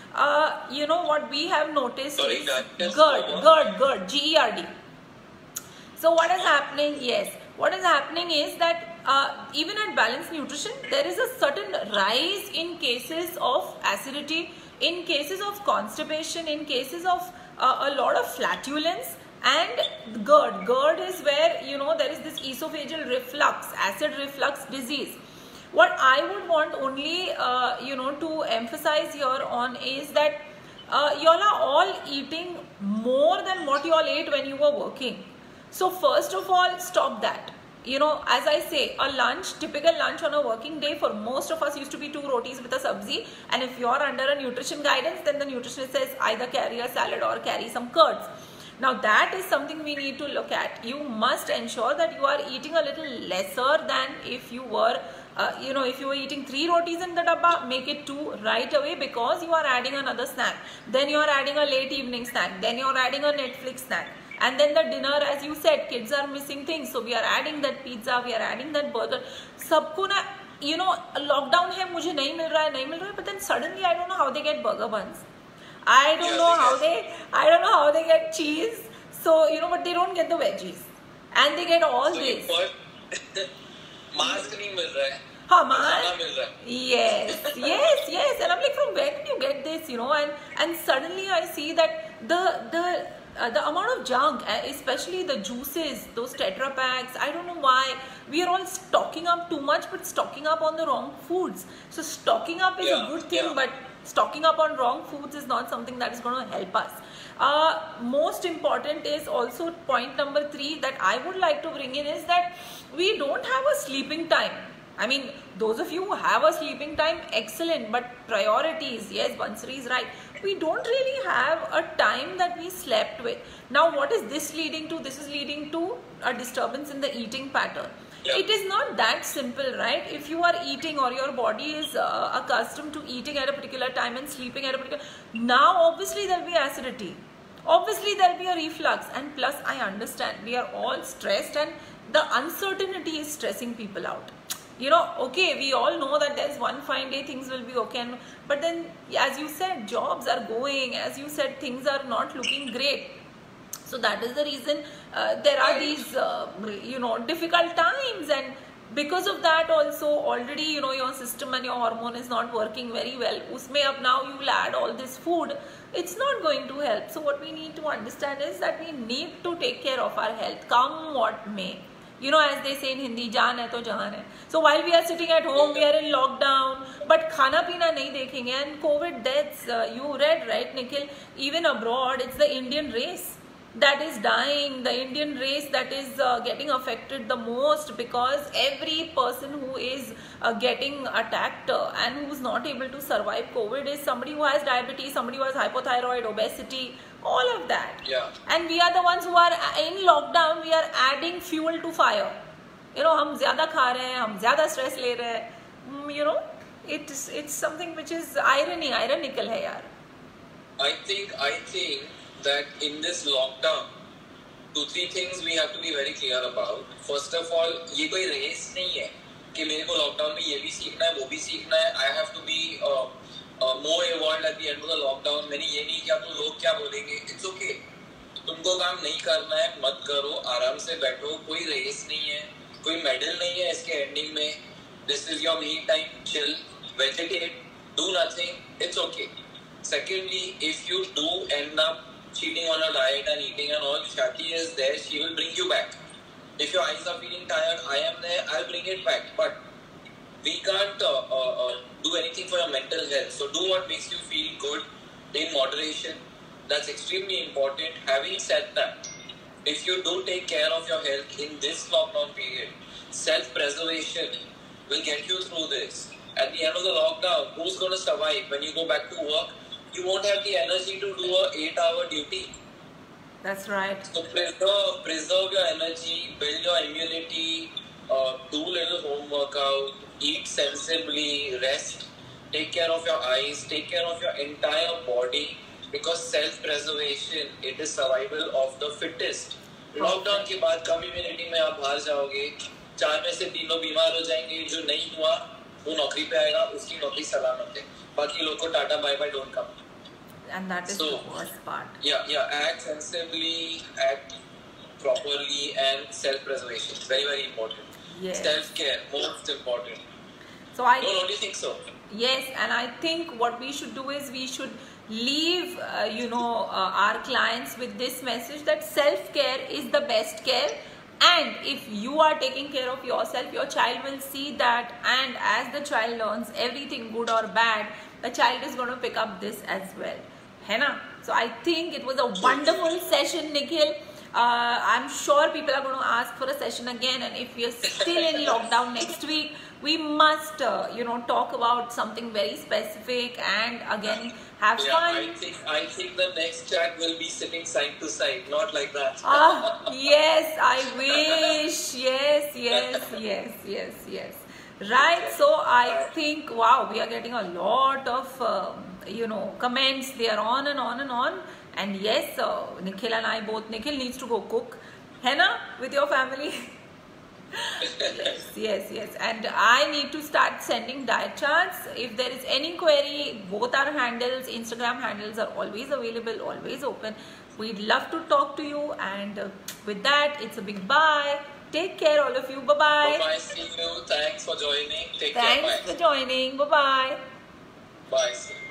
What we have noticed is GERD, G-E-R-D. So what is happening? Yes, what is happening is that even at Balanced Nutrition, there is a certain rise in cases of acidity, in cases of constipation, in cases of a lot of flatulence, and GERD. GERD is where, there is this esophageal reflux, acid reflux disease. What I would want only, to emphasize here on is that y'all are all eating more than what you all ate when you were working. So first of all, stop that. you know, as I say, a lunch, typical lunch on a working day for most of us used to be 2 rotis with a sabzi. And if you're under a nutrition guidance, then the nutritionist says either carry a salad or carry some curds. Now that is something we need to look at. You must ensure that you are eating a little lesser than if you were, you know, if you were eating 3 rotis in the dabba, make it 2 right away, because you are adding another snack. Then you are adding a late evening snack. Then you are adding a Netflix snack. And then the dinner, as you said, kids are missing things. So we are adding that pizza, we are adding that burger. Sabko na, you know, lockdown hai, mujhe nahi mil raha hai, but then suddenly I don't know how they get burger buns. I don't know how they get cheese. So, you know, but they don't get the veggies. And they get all this. Mask nahi mil raha hai. Yes. And I'm like, from where did you get this, you know? And suddenly I see that the amount of junk, especially the juices, those Tetra packs, I don't know why we are all stocking up too much, but stocking up on the wrong foods. So stocking up is a good thing, but stocking up on wrong foods is not something that is going to help us. Most important is also point number 3 that I would like to bring in is that we don't have a sleeping time. I mean, those of you who have a sleeping time, excellent, but priorities, yes, Bansari is right. We don't really have a time that we slept with. Now, what is this leading to? This is leading to a disturbance in the eating pattern. Yeah. It is not that simple, right? If you are eating or your body is accustomed to eating at a particular time and sleeping at a particular... Now, obviously, there will be acidity. Obviously, there will be a reflux. And plus, I understand, we are all stressed and the uncertainty is stressing people out. You know, okay, we all know that there's one fine day things will be okay, but then as you said, jobs are going, as you said, things are not looking great. So that is the reason there are these, you know, difficult times, and because of that also already, you know, your system and your hormone is not working very well. Usme ab now you will add all this food, it's not going to help. So what we need to understand is that we need to take care of our health, come what may. You know, as they say in Hindi, jaan hai to jahan hai. So while we are sitting at home, we are in lockdown, but khana pina nahi dekhenge. And COVID deaths, you read, right, Nikhil? Even abroad, it's the Indian race that is dying, the Indian race that is getting affected the most, because every person who is getting attacked and who's not able to survive COVID is somebody who has diabetes, somebody who has hypothyroid, obesity, all of that. Yeah. And we are the ones who are in lockdown, we are adding fuel to fire. You know, hum zyada kha rahe hain, hum zyada stress le rahe hain. You know, it's something which is ironical hai yaar. I think that in this lockdown, 2-3 things we have to be very clear about. First of all, ये कोई race नहीं है कि मेरे को lockdown में ये भी सीखना है, वो भी सीखना है. I have to be more evolved at the end of the lockdown. मैंने ये नहीं किया तो लोग क्या बोलेंगे? It's okay. तुमको काम नहीं करना है, मत करो, आराम से बैठो. कोई race नहीं है, कोई medal नहीं है इसके ending में. This is your me time, chill, vegetate, do nothing. It's okay. Secondly, if you do end up cheating on a diet and eating and all, Shaki is there, she will bring you back. If your eyes are feeling tired, I am there, I'll bring it back. But we can't do anything for your mental health. So do what makes you feel good in moderation. That's extremely important. Having said that, if you do take care of your health in this lockdown period, self-preservation will get you through this. At the end of the lockdown, who's going to survive when you go back to work? You won't have the energy to do a 8-hour duty. That's right. So preserve your energy, build your immunity, do little home workout, eat sensibly, rest, take care of your eyes, take care of your entire body, because self-preservation, it is survival of the fittest. Lockdown के बाद कम immunity में आप बाहर जाओगे, 4 में से 3 बीमार हो जाएंगे, जो नहीं हुआ वो नौकरी पे आएगा, उसकी नौकरी सलामत है. बाकी लोग को ta-ta bye bye, don't come. And that is the worst part. Yeah, act sensibly, act properly, and self-preservation. Very, very important. Yes. Self-care, most important. So don't you think so? Yes, and I think what we should do is we should leave, our clients with this message that self-care is the best care. And if you are taking care of yourself, your child will see that, and as the child learns everything good or bad, the child is going to pick up this as well. Hai na? So I think it was a wonderful session, Nikhil. I'm sure people are going to ask for a session again, and if we are still in lockdown next week, we must talk about something very specific and again have fun. I think the next chat will be sitting side to side, not like that. Yes, I wish. Yes. Right, so I think, wow, we are getting a lot of comments. They are on and on and on. And yes, Nikhil and I both, Nikhil needs to go cook, hai na, with your family. Yes. And I need to start sending diet charts. If there is any query, both our handles, Instagram handles are always available, always open. We'd love to talk to you. And with that, it's a big bye. Take care, all of you. Bye-bye. Bye-bye. See you. Thanks for joining. Take care. Thanks for joining. Bye-bye. Bye.